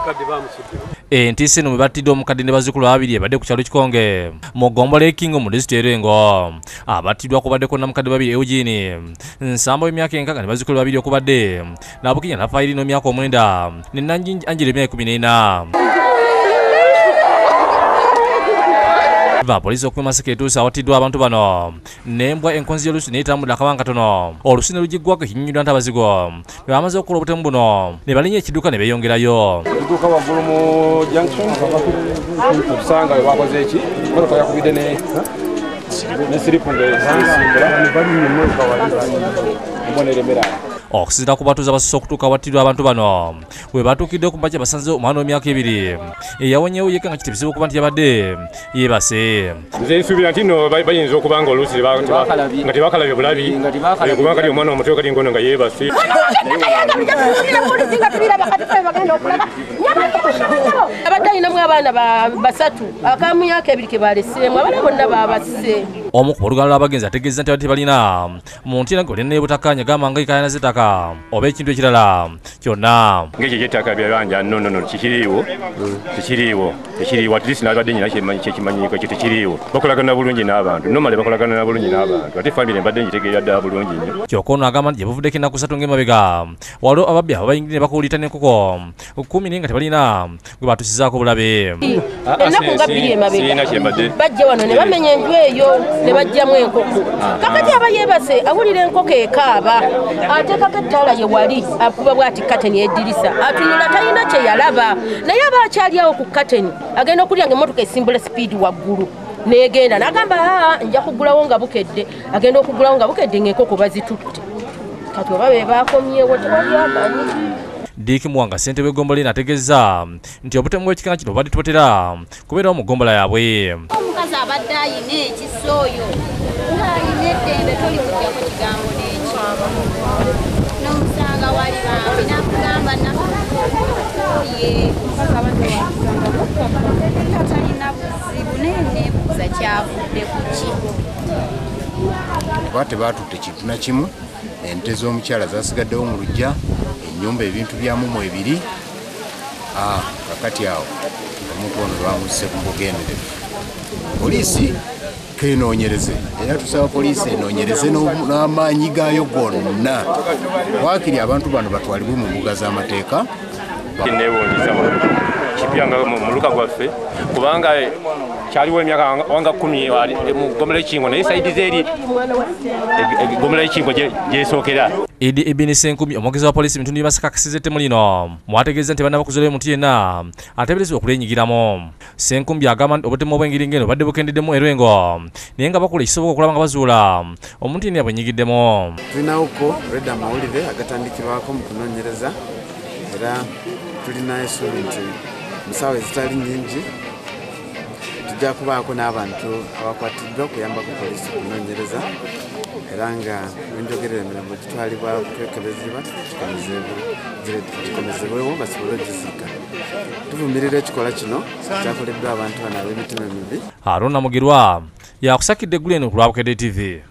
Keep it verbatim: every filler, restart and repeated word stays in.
Entiisa eno batidde omukadde ne bazzukulu babiri ebadde ku kyalo Kikonge mu ggombolola y'e Kingo mu disitulikiti y'e Rengo. Abatiddwa kubaddeko namukadde babiri Eugene Nsamba w'emyaka enkaaga ne bazzukulu babiri okubadde Nabukinya Nafairi n'emyaka omwenda ne Nanjingi Angela emyaka ekkumi n'ena. Va poliisi okuva Masaka etuuse awatiddwa abantu bano n'embwa enkonzi y'oluusi n'etambudde akabanga katono oluusi ne lugiggwako ekinnyonnyolwa ntabazigo bwe bamaze okukola obutemu buno ne balinnya ekidduka ne beeyongerayo. Edduuka waggulu mu junction tusanga we bakoze eki motoka yakubidde ne ne siripu ng'esimbula embwa n'eremera. Okusinziira ku batuuze abasusse okutuuka awatiddwa abantu bano we batuukidde ku mbakya basanze omwana w'emyaka ebiri eyawonyewo yekka nga kiti bizibu okuba nti yabadde yeebase. Nze nsuubira nti nno bayinza okuba nga oluusi nga tebakalabye bulabi kubanga kati omwana omuto kati ngono nga yeebase. Abadde alinamu abaana basatu akamu myaka ebiri ke balesseemu abaana bonna baabase. Omu ku olugalo lw'abagenzi ategeeza nti abadde balina muntu yenna gwe butakkaanya gamba nga ikaayana z'ettaka oba ekintu ekirala kyonna. Ng'ekyo eky'ettaka byabanja no no no kikiriiwo kikiriiwo tekiriiwo at least n'abadde nyina kyekimanyiiko ekyo tekiriiwo bakolagana bulungi n'abantu normally bakolagana na bulungi n'abantu ate famire mbadde ngitegeera ddala bulungi nnyo. Kyokka ono agamba nti gye buvuddeko ennaku ssatu ng'emabega waliwo ababbi abo bayingire ne bakuulita n'enkoko kkumi naye nga tebalina gwe batuusizaako bulabe. Ennaku nga bbiri emabega bajja wano ne bamenya enju eyo ne bajjamu enkoko kakati aba yeebase awulira enkoko ekaaba ateekako ettaala ye wali akuba bw'ati kateni y'eddirisa atunula talina kye yalaba naye aba akyali awo ku kateni agenda okulya ng'emmotoka esimbula sipiidi waggulu n'egenda n'agamba aa nja kugulawo nga bukedde agenda okugulawo nga bukedde ng'enkoko bazitutte kati oba be baakomyewo tewali amanyi. Dick Mwanga ssentebe w'eggombolola ategeeza nti obutemu bw'ekikanga kino bubadde tubotera kubeerawo mu ggombolola yaabwe. Omukazi abadde ayina ekisa oyo ng'ayina eddembe toli kugyako kigambo n'eki n'omusanga wali bambi nakugamba naye talina buzibu naye neebuuza kyavudde ku ki. Oba tebaatutte kintu na kimu, ente z'omukyala zaasigaddewo mu luggya, ennyumba ebintu byamu mu ebiri. Kakati awo omuntu ono lwamuzise ku bugenderevu. Poliisi kenoonyereze era tusaba poliisi enoonyereze n'amaanyi gaayo gonna wakiri abantu bano batwalibwe mu mbuga z'amateeka. Neewuunyisa kipyanga mu luka gwaffe kubanga kyaliwo emyaka wanga kkumi mu ggombolola y'Ekingo naye sayidi zeeri eggombolola y'Ekingo gyesookera. Idi Ibini Senkumi omwogezi wa poliisi mu bitundu by'e Masaka akasiza ettemu lino mwategeeza nti bannaba kuzoolayo omuntu yenna ateeberezebwa okulyenyigiramu. Senkumbi agamba nti obutemu obw'engeri ng'eno badde bukendeddemu e Lwengo naye nga bakola ekisoboka okulaba nga bazuula omuntu yenna bwenyigiddemu. Tulinawoko redda amawulire agatandikibwako mu kunoonyereza era tulina essuubi nti mu ssaawa ezitali nnyingi tujja kubaako n'abantu abakwatiddwa okuyambako poliisi kunoonyereza era nga bwenjogerera emirambo gitwalibwa kwekebezebwa gikomezebwewo basobole ogiziika. Tuvumirira ekikolwa kino kyakoleddwa abantu bano ab'emitima emibi. Haruna Mugirwa yakusakidde eggulu eno ku lwa Bukedde T V.